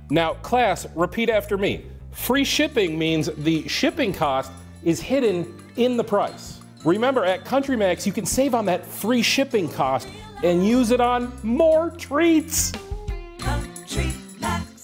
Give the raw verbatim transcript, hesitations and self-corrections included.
Now, class, repeat after me. Free shipping means the shipping cost is hidden in the price. Remember, at CountryMax, you can save on that free shipping cost and use it on more treats.